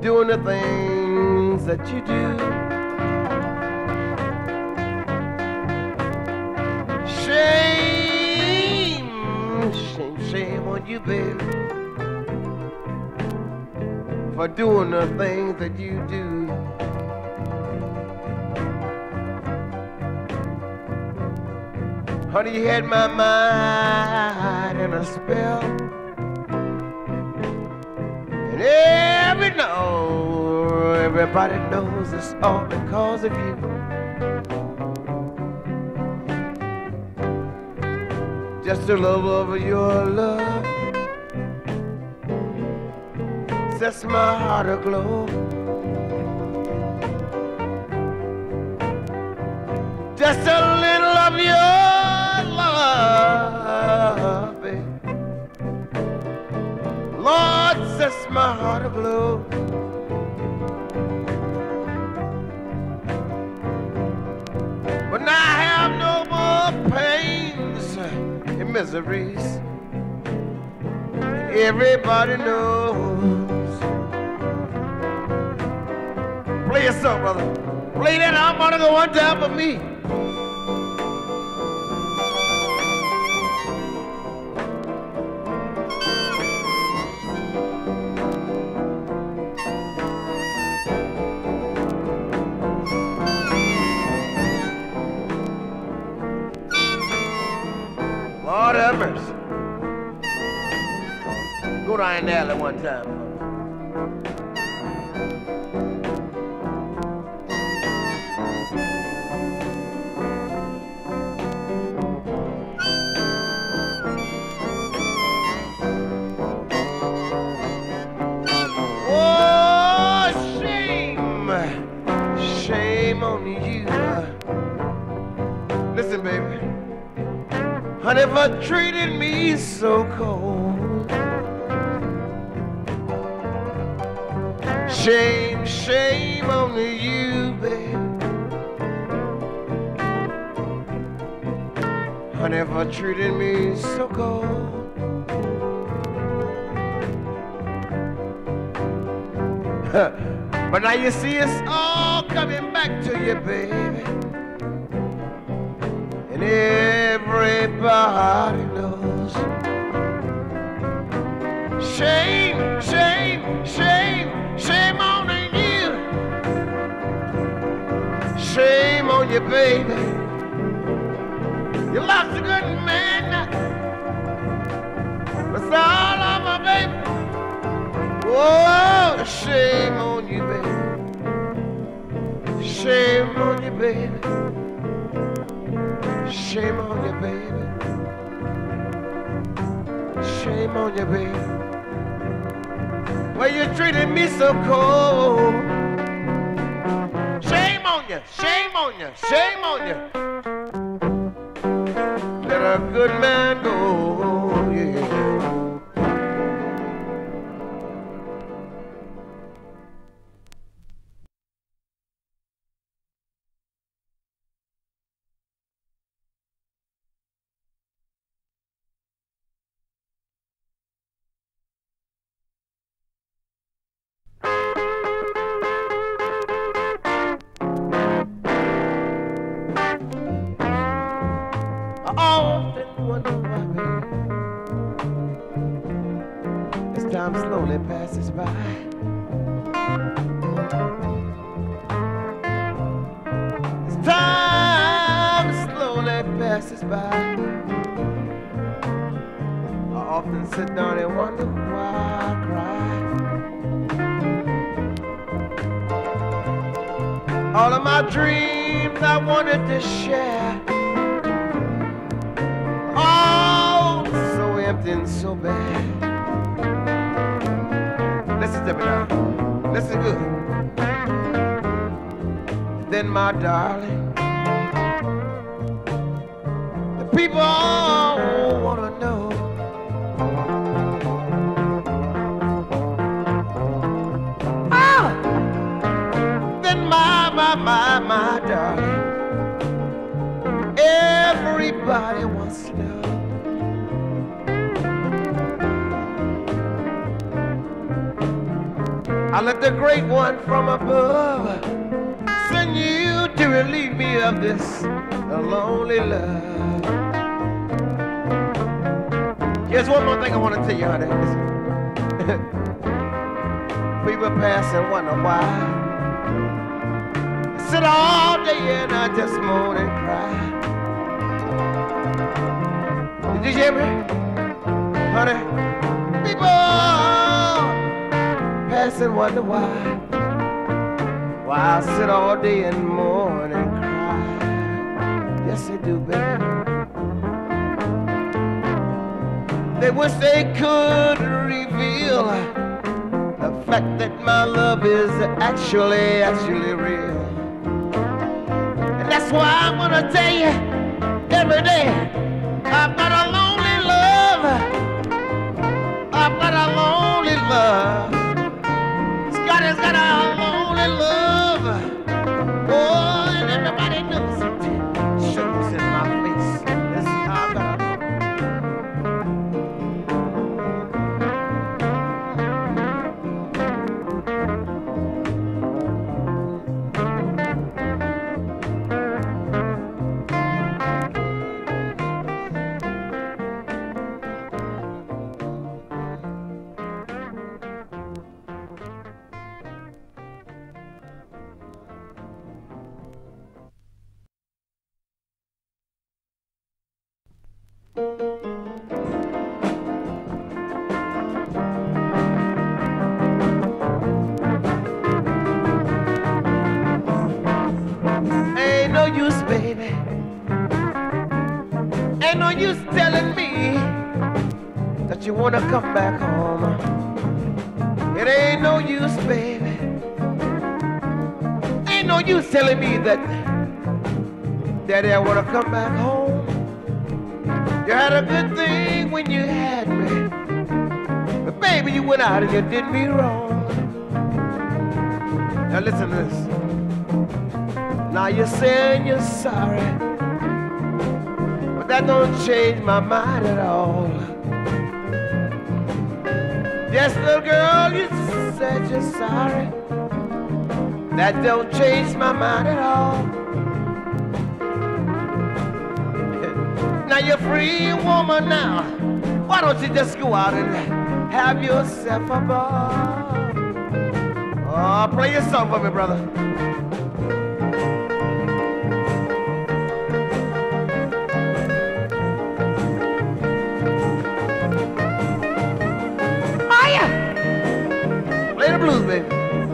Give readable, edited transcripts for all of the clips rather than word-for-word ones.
doing the things that you do. Shame, shame, shame on you, baby, for doing the things that you do. Honey, you had my mind in a spell, and everybody knows it's all because of you. Just the love of your love sets my heart aglow. Just a little of your love, baby, Lord, sets my heart aglow. But now I have no more pains and miseries. Everybody knows. Play your song, brother. Play that harmonica one time for me. Lord have mercy. Go to Iron Alley one time. Oh, shame, shame on you. Listen, baby. Honey, for treating me so cold. Shame, shame on you, babe. Honey, for treating me so cold. But now you see it's all coming back to you, baby. And everybody knows. Shame, shame, shame, shame on you. Shame on you, baby. You lost a good man. That's all of my baby. Oh, shame on you, baby. Shame on you, baby. Shame on you, baby. Shame on you, baby. Well, you treated me so cold. Shame on you, shame on you, shame on you. Let a good man go, yeah. I often wonder why, baby, as time slowly passes by. As time slowly passes by, I often sit down and wonder why I cry. All of my dreams I wanted to share, oh, so empty and so bad. Listen to me now. Listen good. Then, my darling, the people all wanna know. Oh, then my darling, everybody wants to know. I let the great one from above send you to relieve me of this lonely love. Here's one more thing I want to tell you, honey. People pass and wonder why. I sit all day and I just moan and cry. Did you hear me, honey? People pass and wonder why I sit all day and mourn and cry. Yes, they do, baby. They wish they could reveal the fact that my love is actually real. And that's why I'm gonna tell you every day, I've got a lonely love. I've got a lonely love. Scott has got a lonely love. Oh, and everybody knows it. Sugar's in my face. This is how I got. Ain't no use, baby. Ain't no use telling me that you wanna come back home. It ain't no use, baby. Ain't no use telling me that, Daddy, I wanna come back home. You had a good thing when you had me, but baby, you went out and you did me wrong. Now listen to this. Now you're saying you're sorry, but that don't change my mind at all. Yes, little girl, you said you're sorry. That don't change my mind at all. Now you're free woman now. Why don't you just go out and have yourself a ball? Oh, play your song for me, brother. Oh yeah. Play the blues, baby.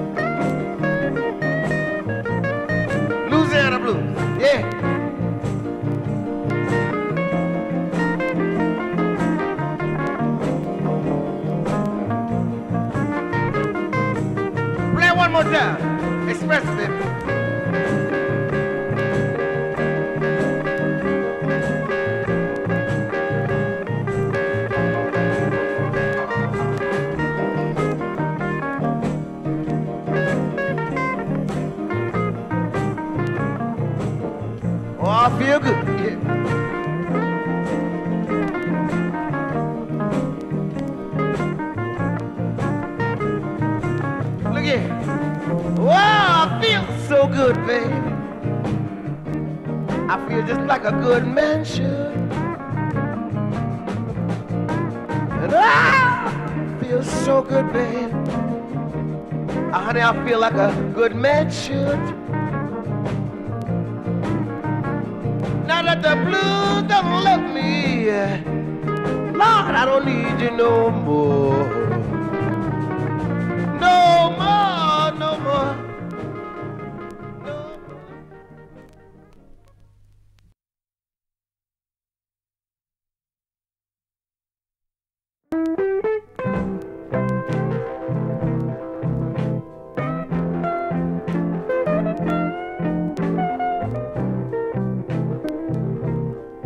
Louisiana blues. Yeah. One more time. Express it. Oh, I feel good. Yeah. Look here. Wow, I feel so good, baby. I feel just like a good man should. And I feel so good, baby. Honey, I feel like a good man should. Now that the blues don't love me, Lord, I don't need you no more. No more, no more.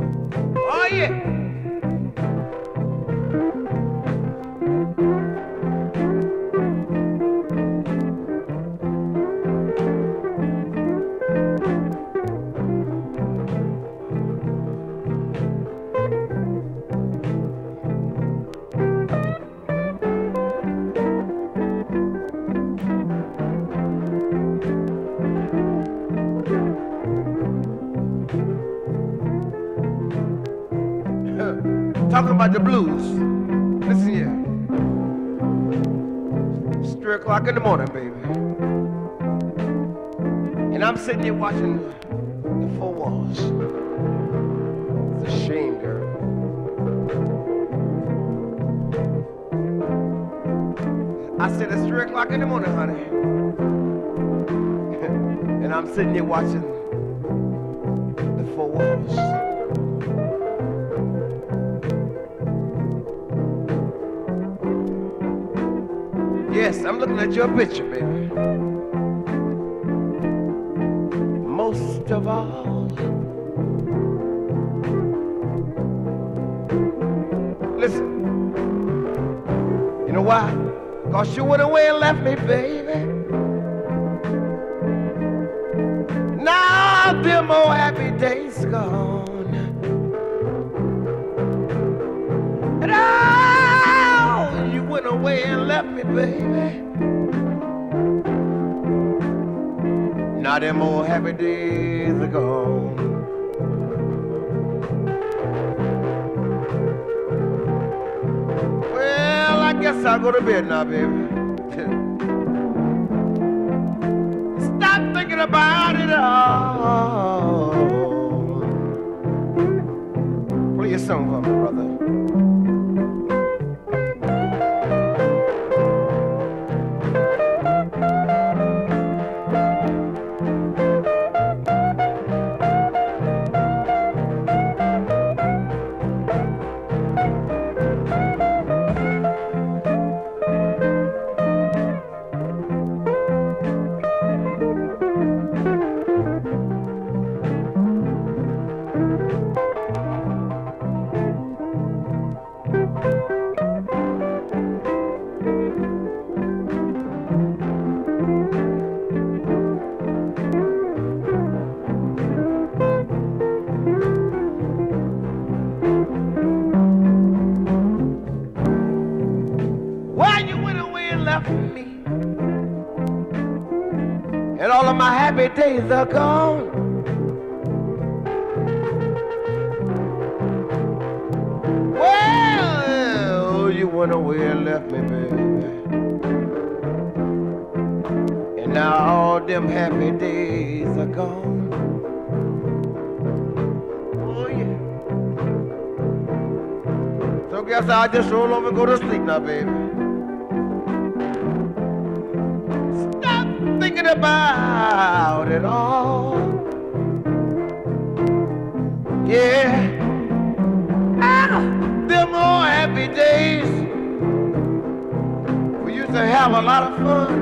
Oh yeah. about the blues. Listen here. It's 3 o'clock in the morning, baby. And I'm sitting here watching the four walls. It's a shame, girl. I said it's 3 o'clock in the morning, honey. And I'm sitting here watching the four walls. Yes, I'm looking at your picture, baby. Most of all, listen, you know why? 'Cause you went away and left me, baby. Now them old happy days gone. And oh, you went away and left me, baby. Now them old happy days are gone. Well, I guess I'll go to bed now, baby. Stop thinking about it all. Play a song for me, brother. My happy days are gone. Well, you went away and left me, baby. And now all them happy days are gone. Oh, yeah. So guess I'll just roll over and go to sleep now, baby. Thinking about it all. Yeah. Them old happy days. We used to have a lot of fun.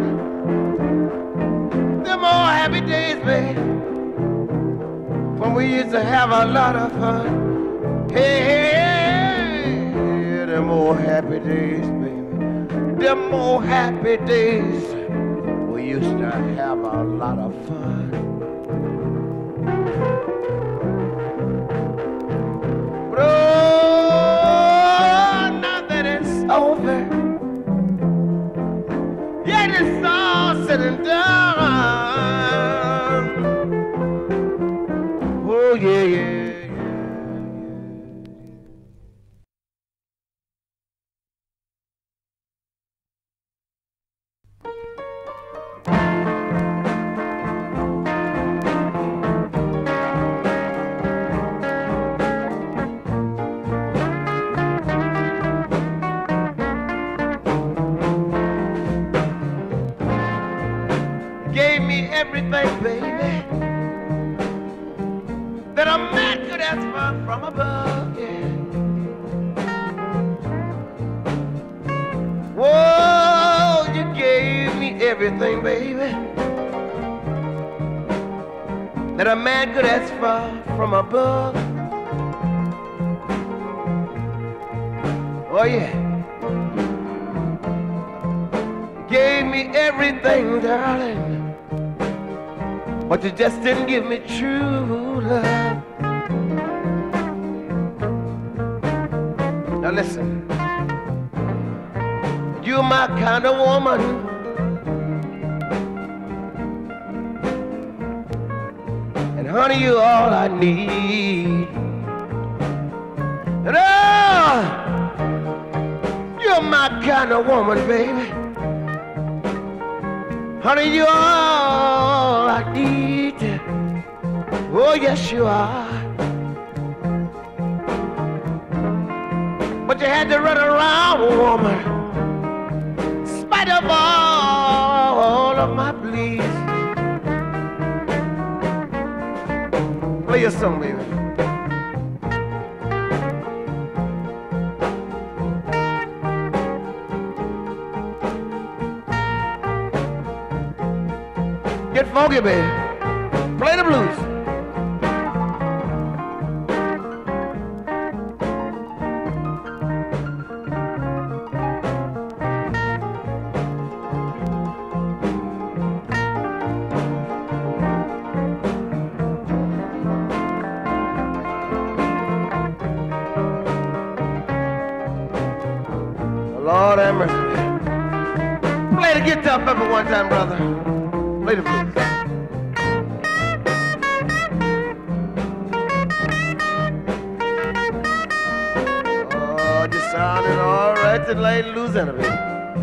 Them old happy days, baby. When we used to have a lot of fun. Hey, hey, hey. Them old happy days, baby. Them old happy days. We used to have a lot of fun. But oh, now that it's over, yet it's all said and done. Oh, yeah, yeah. Everything, baby, that a man could ask for from above, yeah. Whoa, you gave me everything, baby, that a man could ask for from above. Oh, yeah. Gave me everything, darling, but you just didn't give me true love. Now listen, you're my kind of woman, and honey, you're all I need. And oh, You're my kind of woman, baby. Honey, you're all I need. Oh, yes, you are. But you had to run around, woman, in spite of all of my pleas. Play your song, baby. Get funky, baby. Play the blues. Lord have mercy. Play the guitar pepper one time, brother. Play the blues. Oh, just sounding all right tonight, Louisiana, baby.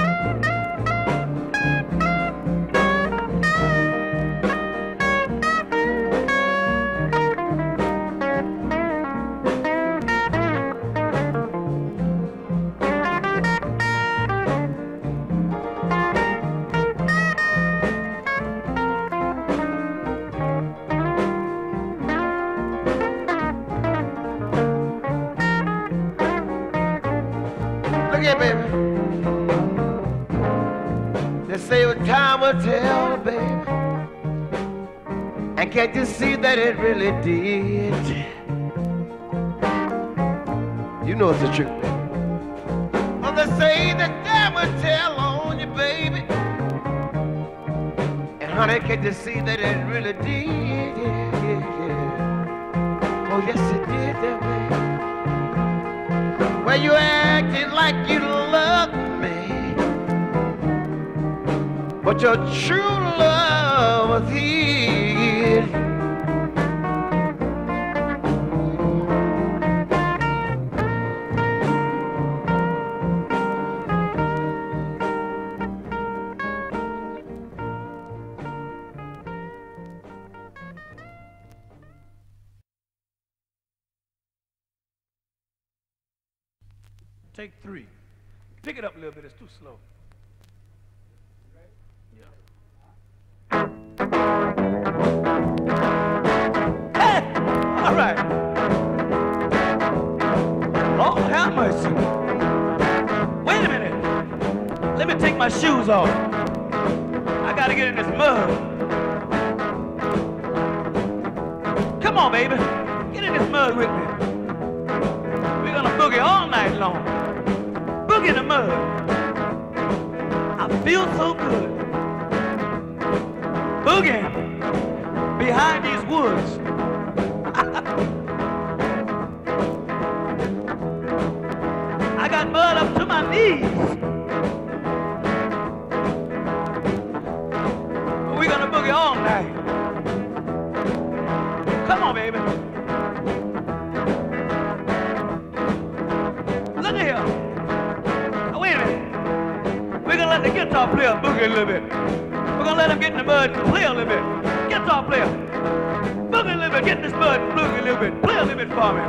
Look here, baby. They say what time will tell, baby. And can't you see that it really did? You know it's the truth, baby. Well, they say that time will tell on you, baby. And honey, can't you see that it really did? Oh, yes, it did that way. Well, you acted like you loved me, but your true love was hid. Take 3. Pick it up a little bit, it's too slow. Yeah. Hey! All right. Lord have mercy. Wait a minute. Let me take my shoes off. I gotta get in this mud. Come on, baby. Get in this mud with me. We're gonna boogie all night long. Boogie in the mud. I feel so good. Boogie behind these woods. I got mud up to my knees. We're gonna boogie all night. Come on, baby. Look at here. Now, wait a minute. We're gonna let the guitar player boogie a little bit. We're gonna let him get in the mud and play a little bit. Guitar player, boogie a little bit. Get in this mud and boogie a little bit. Play a little bit for me.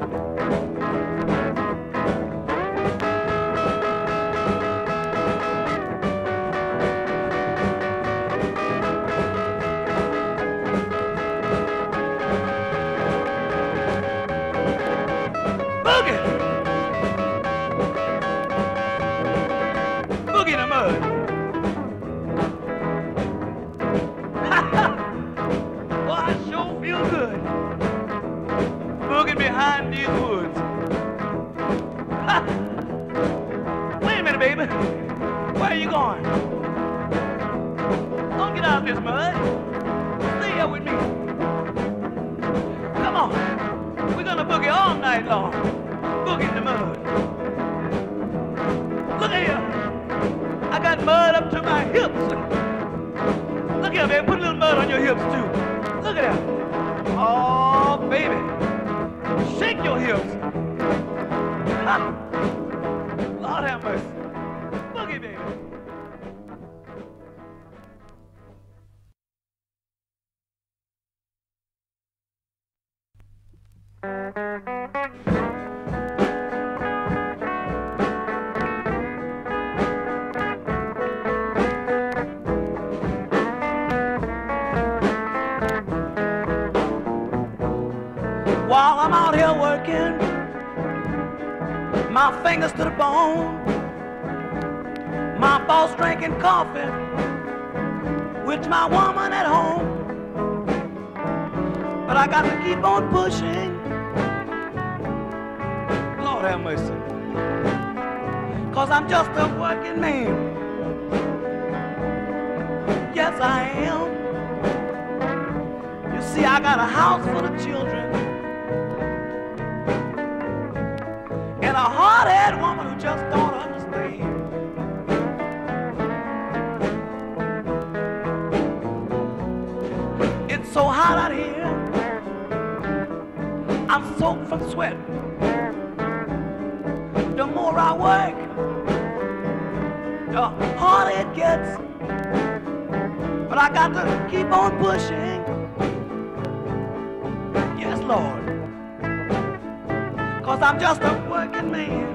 Boogie in the mud. Well, I sure feel good. Boogie behind these woods. Wait a minute, baby. Where are you going? Don't get out of this mud. Stay here with me. Come on. We're gonna boogie all night long. Boogie in the mud. Look at here. I got mud up to my hips. Look here, baby. Put a little mud on your hips, too. Look at that. Oh, baby. Shake your hips. Lord have mercy. While I'm out here working, my fingers to the bone, my boss drinking coffee with my woman at home. But I got to keep on pushing. Lord have mercy. 'Cause I'm just a working man. Yes, I am. You see, I got a house full of children and a hard-headed woman who just don't understand. It's so hot out here, I'm soaked from sweat. The more I work, the harder it gets. But I got to keep on pushing. Yes, Lord. 'Cause I'm just a working man.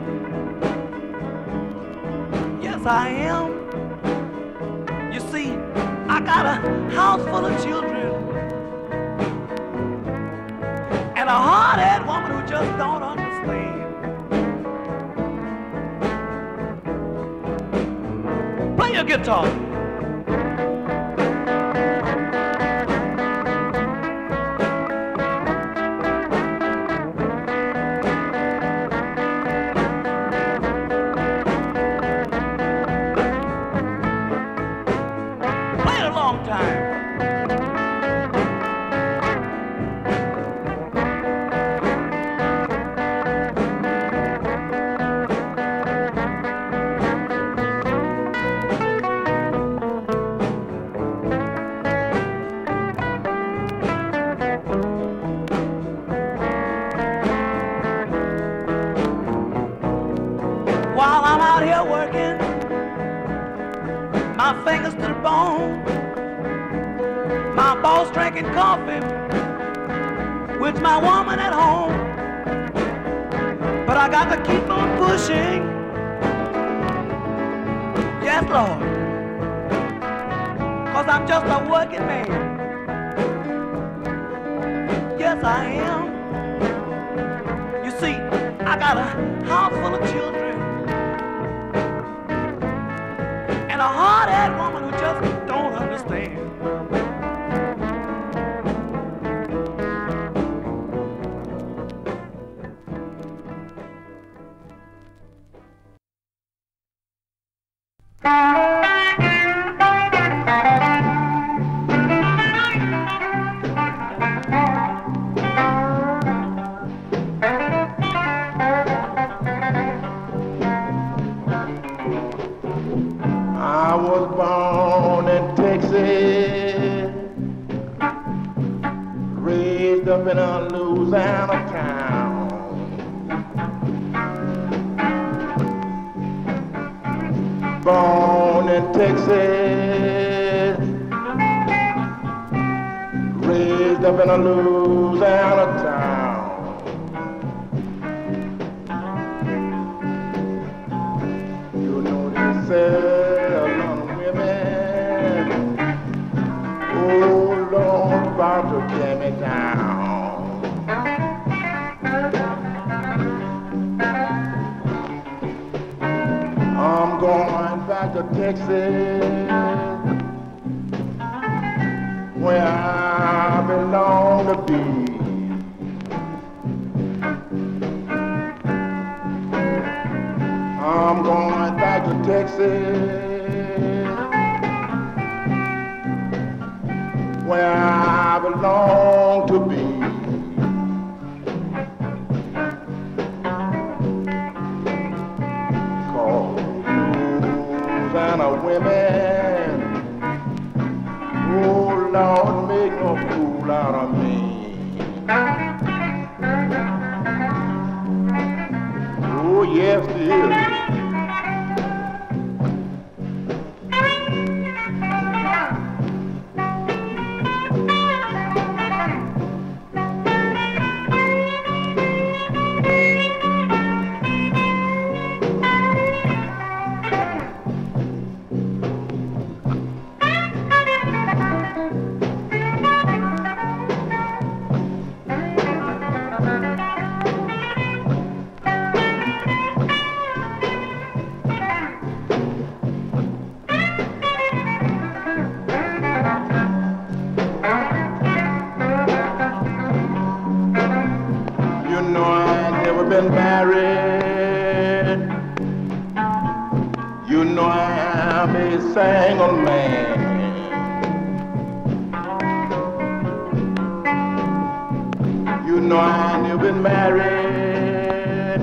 Yes, I am. You see, I got a house full of children and a hard-headed woman who just don't understand. Play your guitar. While I'm out here working, my fingers to the bone, my boss drinking coffee with my woman at home. But I got to keep on pushing. Yes, Lord. 'Cause I'm just a working man. Yes, I am. You see, I got a house full of children and a hard-headed woman who just don't understand. I was born in Texas, raised up in a Louisiana town. Born in Texas, raised up in a Louisiana town. You know they say a lot of women, oh Lord, about to tear me down. I'm going back to Texas, where I belong to be. I'm going back to Texas, where I belong to be. Cause Louisiana women, oh Lord, make no fool out of me. Oh yes, dear. You know I'm a single man. You know I ain't been married.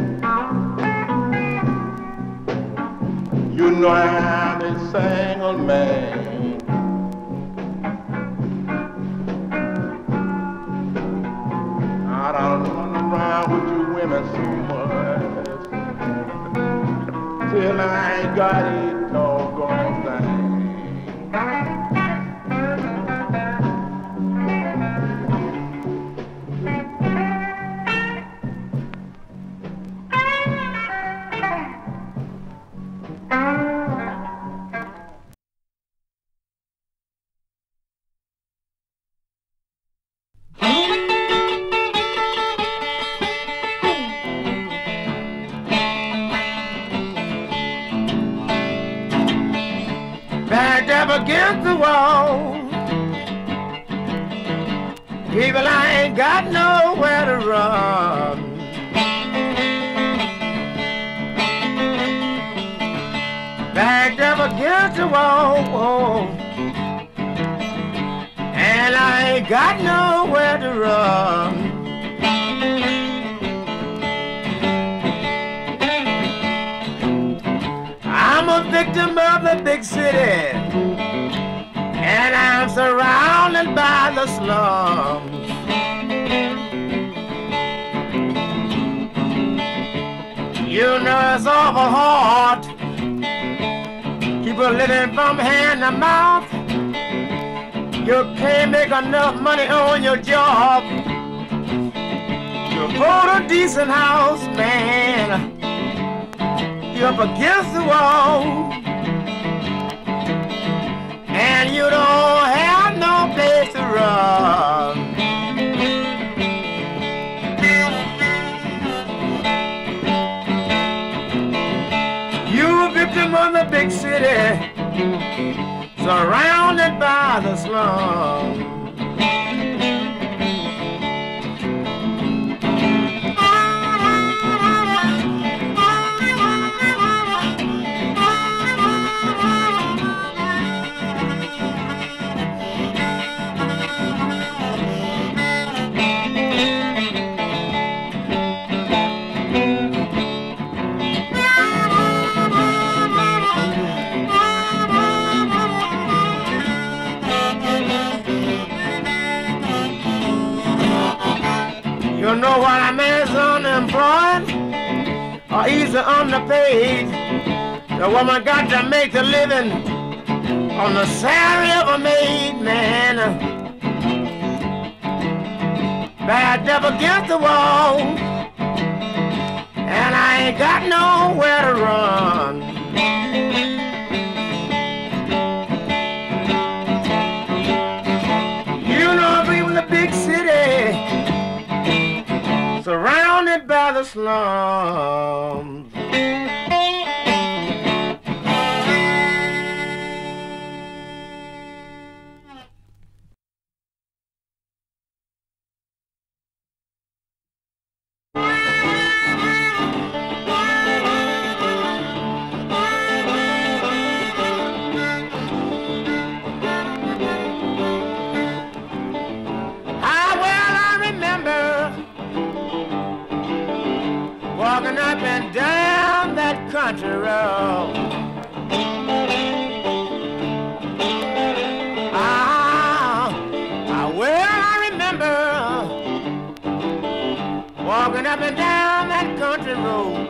You know I'm a single man. I don't run around with you women so much till I ain't got it doggone thing. Backed up against the wall, people, I ain't got nowhere to run. Backed up against the wall, and I ain't got nowhere to run. I'm a victim of the big city, and I'm surrounded by the slums. You know it's awful hard, people living from hand to mouth. You can't make enough money on your job to afford a decent house, man. You're up against the wall, and you don't have no place to run. You're a victim of the big city, surrounded by the slums. You know what a man's unemployed or easy underpaid. The woman got to make a living on the salary of a maid, man. Backed up against the wall, and I ain't got nowhere to run. You know, people in the big city, surrounded by the slums. Walking up and down that country road. I remember walking up and down that country road.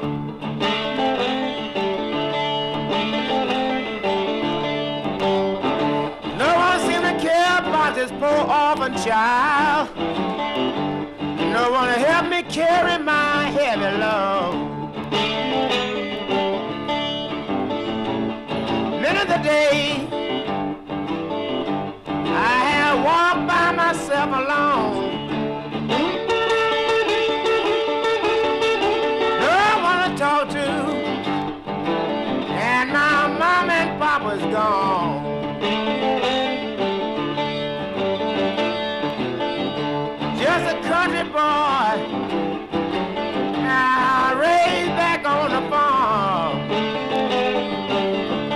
No one seemed to care about this poor orphan child. No one to help me carry my heavy load. Many of the day I have walked by myself alone. No one to talk to, and now Mom and Papa's gone. Just a country boy, raised back on the farm.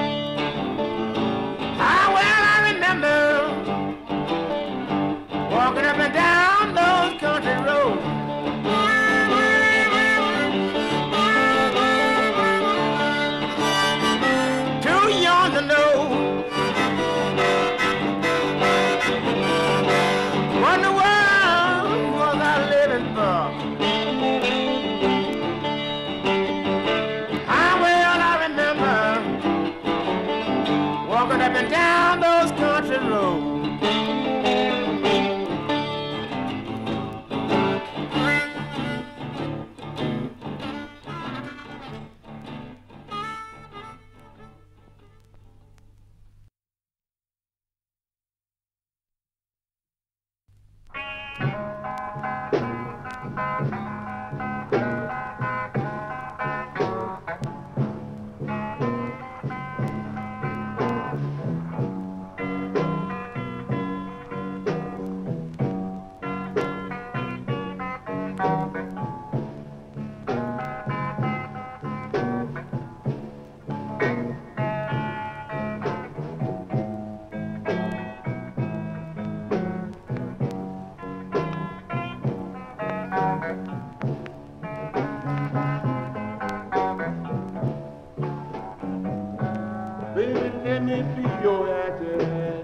driving down those country roads. Baby, let me be your actor.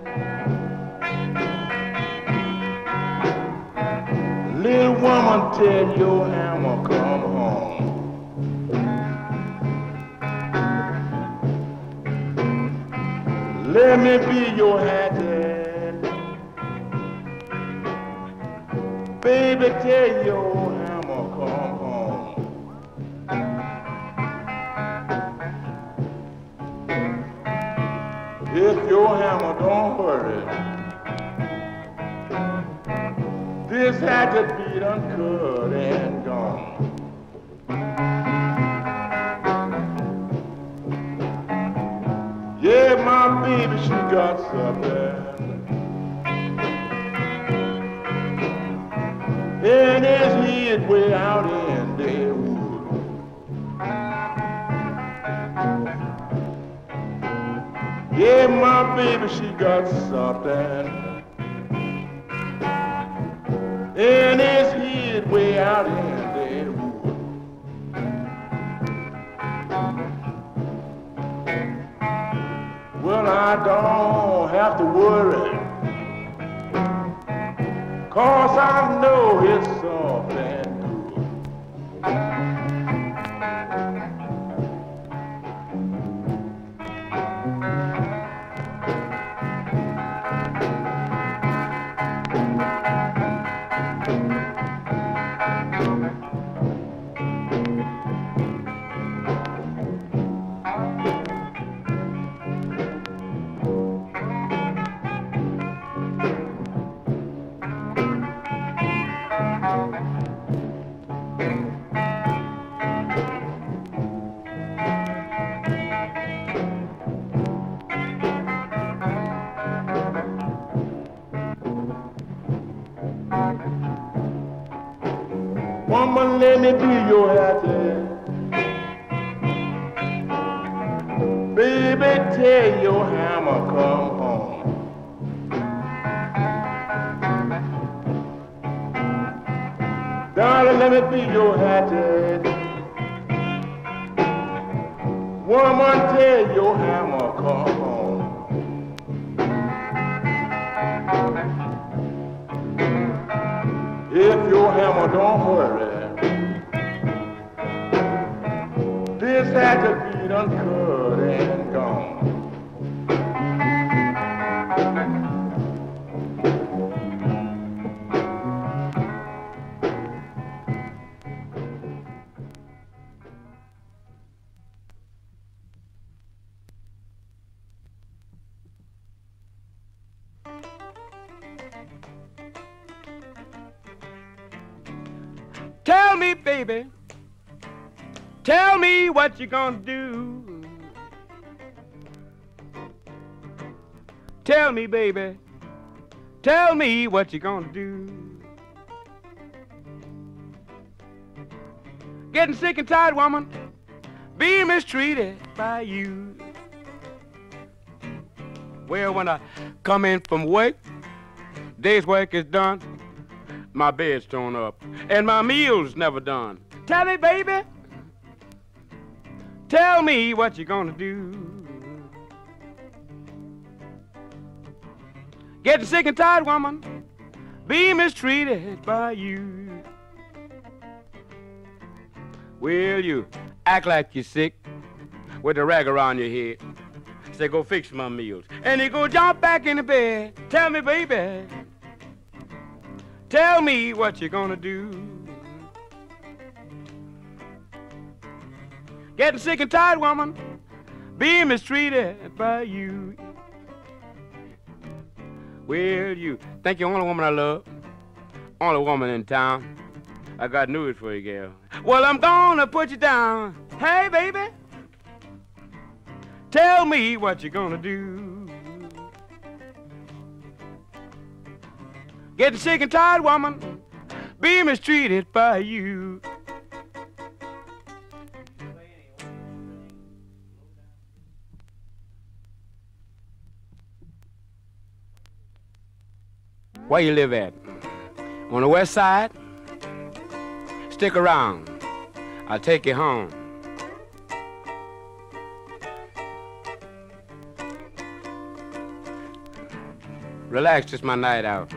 Little woman, tell your hammer come home. Let me be your hattie. Baby, tell your hammer come home. If your hammer don't hurry, this hat could be done cut and gone. Yeah, my baby, she got something in his head way out in the wood. Yeah, my baby, she got something in his head way out in the wood. Well, I don't have to worry, 'cause I know it's soft and good. Woman, let me be your hattie. Baby, tell your hammer come home. Darling, let me be your hattie. Woman, tell your hammer come home. If your hammer don't hurry, this hat could be done cut and gone. Tell me, baby, tell me what you gonna do. Tell me, baby, tell me what you gonna do. Getting sick and tired, woman, being mistreated by you. Well, when I come in from work, day's work is done, my bed's torn up, and my meal's never done. Tell me, baby, tell me what you're gonna do. Getting sick and tired, woman, being mistreated by you. Well, you act like you're sick with a rag around your head. Say, go fix my meals. And he go jump back in the bed. Tell me, baby, tell me what you're gonna do. Getting sick and tired, woman, being mistreated by you. Well, you think you're the only woman I love, only woman in town. I got news for you, girl. Well, I'm gonna put you down. Hey, baby, tell me what you're gonna do. Getting sick and tired, woman, being mistreated by you. Where you live at? On the west side? Stick around. I'll take you home. Relax, it's my night out.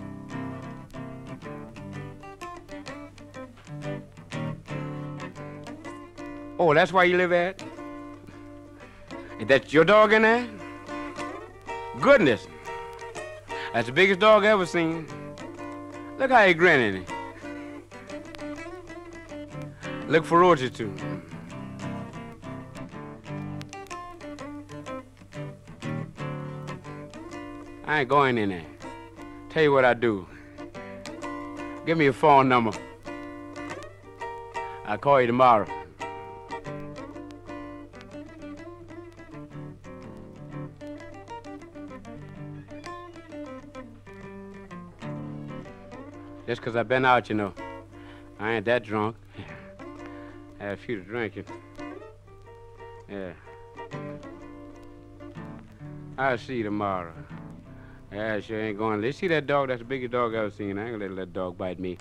Oh, that's where you live at? Is that your dog in there? Goodness. That's the biggest dog I ever seen. Look how he grinning. Look ferocious too. I ain't going in there. Tell you what I do. Give me your phone number. I'll call you tomorrow. Just 'cause I've been out, you know. I ain't that drunk. I had a few to drink. Yeah. I'll see you tomorrow. Yeah, I sure ain't going. Let's see that dog. That's the biggest dog I've ever seen. I ain't gonna let that dog bite me.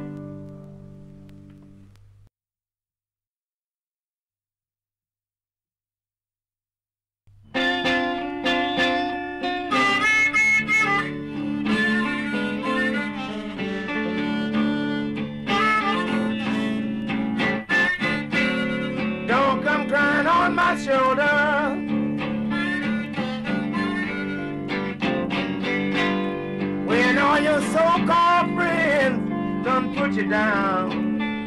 Don't come crying on my shoulder. When all your so-called friends done put you down.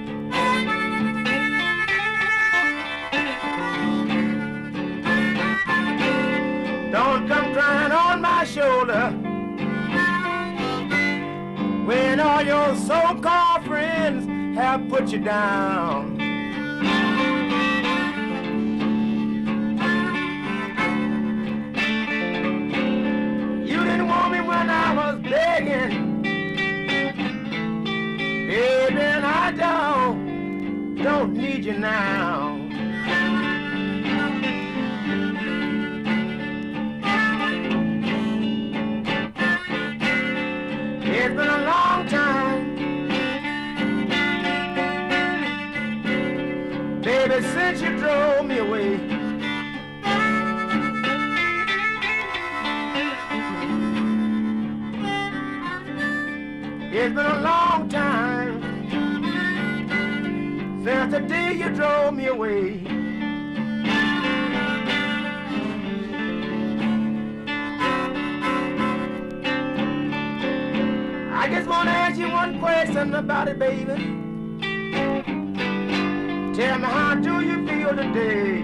Don't come crying on my shoulder. When all your so-called friends have put you down. You didn't want me when I was begging, baby, and I don't need you now. It's been a long time, baby, since you drove me away. It's been a long time since the day you drove me away. I just want to ask you one question about it, baby. Tell me, how do you feel today?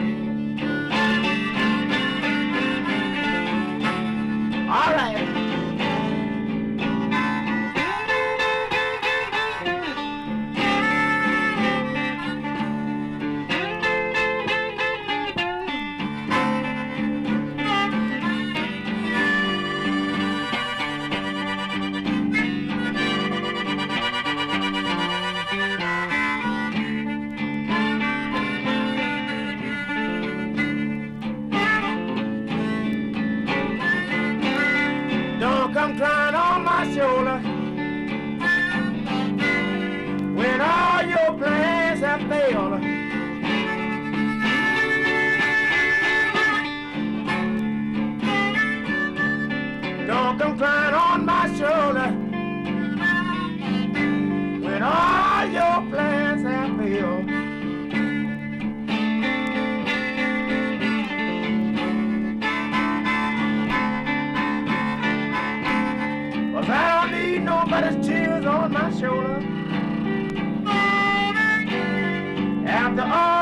All right. mother's tears on my shoulder. After all